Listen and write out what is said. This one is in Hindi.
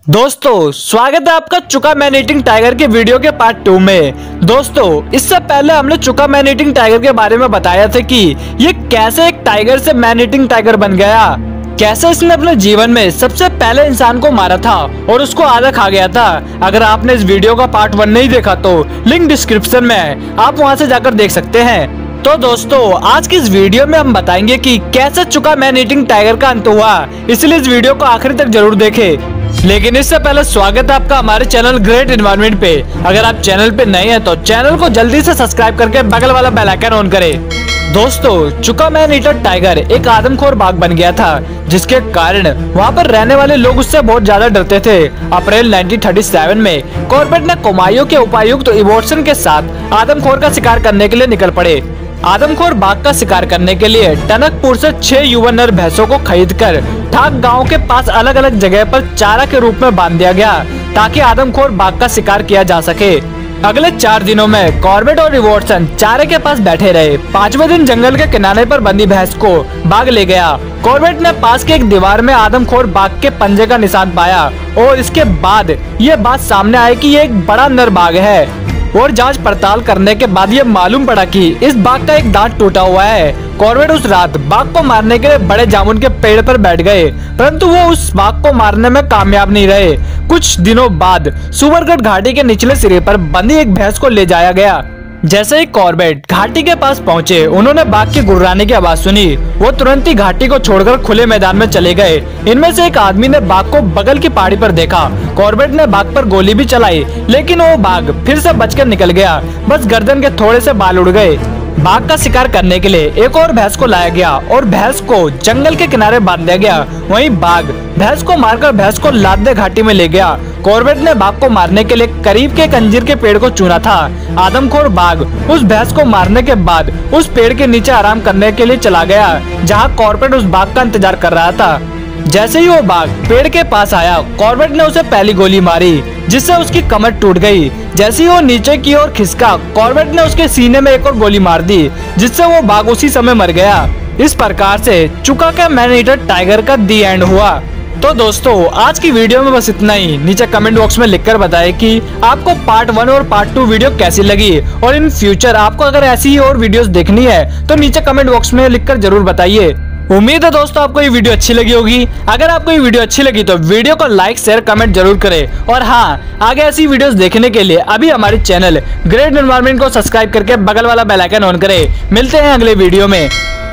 दोस्तों स्वागत है आपका चुका मैन ईटिंग टाइगर के वीडियो के पार्ट 2 में। दोस्तों इससे पहले हमने चुका मैन ईटिंग टाइगर के बारे में बताया था कि ये कैसे एक टाइगर से मैन ईटिंग टाइगर बन गया, कैसे इसने अपने जीवन में सबसे पहले इंसान को मारा था और उसको आधा खा गया था। अगर आपने इस वीडियो का पार्ट 1 नहीं देखा तो लिंक डिस्क्रिप्शन में है, आप वहां से जाकर देख सकते हैं। तो दोस्तों आज की इस वीडियो में हम बताएंगे कि कैसे चुका मैन ईटिंग टाइगर का अंत हुआ, इसलिए इस वीडियो को आखिरी तक जरूर देखें। लेकिन इससे पहले स्वागत है आपका हमारे चैनल ग्रेट एनवायरनमेंट पे। अगर आप चैनल पे नए हैं तो चैनल को जल्दी से सब्सक्राइब करके बगल वाला बेल आइकन ऑन करें। दोस्तों चुका मैन ईटर टाइगर एक आदमखोर बाघ बन गया था, जिसके कारण वहाँ पर रहने वाले लोग उससे बहुत ज्यादा डरते थे। अप्रैल 1937 में कॉर्बेट ने कोमायो के उपायुक्त इवोर्सन के साथ आदमखोर का शिकार करने के लिए निकल पड़े। आदमखोर बाघ का शिकार करने के लिए टनकपुर से 6 युवा नर भैंसों को खरीदकर ठाक गांव के पास अलग अलग जगह पर चारा के रूप में बांध दिया गया, ताकि आदमखोर बाघ का शिकार किया जा सके। अगले 4 दिनों में कॉर्बेट और रिवॉर्डसन चारे के पास बैठे रहे। 5वें दिन जंगल के किनारे पर बंदी भैंस को बाघ ले गया। कॉर्बेट ने पास के एक दीवार में आदमखोर बाघ के पंजे का निशान पाया और इसके बाद ये बात सामने आई कि ये एक बड़ा नर बाघ है। और जांच पड़ताल करने के बाद ये मालूम पड़ा कि इस बाघ का एक दांत टूटा हुआ है। कॉर्बेट उस रात बाघ को मारने के लिए बड़े जामुन के पेड़ पर बैठ गए, परंतु वो उस बाघ को मारने में कामयाब नहीं रहे। कुछ दिनों बाद सुवरगढ़ घाटी के निचले सिरे पर बंदी एक भैंस को ले जाया गया। जैसे ही कॉर्बेट घाटी के पास पहुंचे, उन्होंने बाघ के गुर्राने की आवाज सुनी। वो तुरंत ही घाटी को छोड़कर खुले मैदान में चले गए। इनमें से एक आदमी ने बाघ को बगल की पहाड़ी पर देखा। कॉर्बेट ने बाघ पर गोली भी चलाई, लेकिन वो बाघ फिर से बचकर निकल गया। बस गर्दन के थोड़े से बाल उड़ गए। बाघ का शिकार करने के लिए एक और भैंस को लाया गया और भैंस को जंगल के किनारे बांध दिया गया। वहीं बाघ भैंस को मारकर भैंस को लादे घाटी में ले गया। कॉर्बेट ने बाघ को मारने के लिए करीब के एक अंजीर के पेड़ को चुना था। आदमखोर बाघ उस भैंस को मारने के बाद उस पेड़ के नीचे आराम करने के लिए चला गया, जहाँ कॉर्बेट उस बाघ का इंतजार कर रहा था। जैसे ही वो बाघ पेड़ के पास आया, कॉर्बेट ने उसे पहली गोली मारी, जिससे उसकी कमर टूट गई। जैसे ही वो नीचे की ओर खिसका, कॉर्बेट ने उसके सीने में एक और गोली मार दी, जिससे वो बाघ उसी समय मर गया। इस प्रकार से चुका का मैन ईटर टाइगर का दी एंड हुआ। तो दोस्तों आज की वीडियो में बस इतना ही। नीचे कमेंट बॉक्स में लिखकर बताएं कि आपको पार्ट 1 और पार्ट 2 वीडियो कैसी लगी, और इन फ्यूचर आपको अगर ऐसी ही और वीडियोस देखनी है तो नीचे कमेंट बॉक्स में लिखकर जरूर बताइए। उम्मीद है दोस्तों आपको ये वीडियो अच्छी लगी होगी। अगर आपको ये वीडियो अच्छी लगी तो वीडियो को लाइक शेयर कमेंट जरूर करें, और हाँ आगे ऐसी वीडियोस देखने के लिए अभी हमारे चैनल ग्रेट एनवायरनमेंट को सब्सक्राइब करके बगल वाला बेल आइकन ऑन करें। मिलते हैं अगले वीडियो में।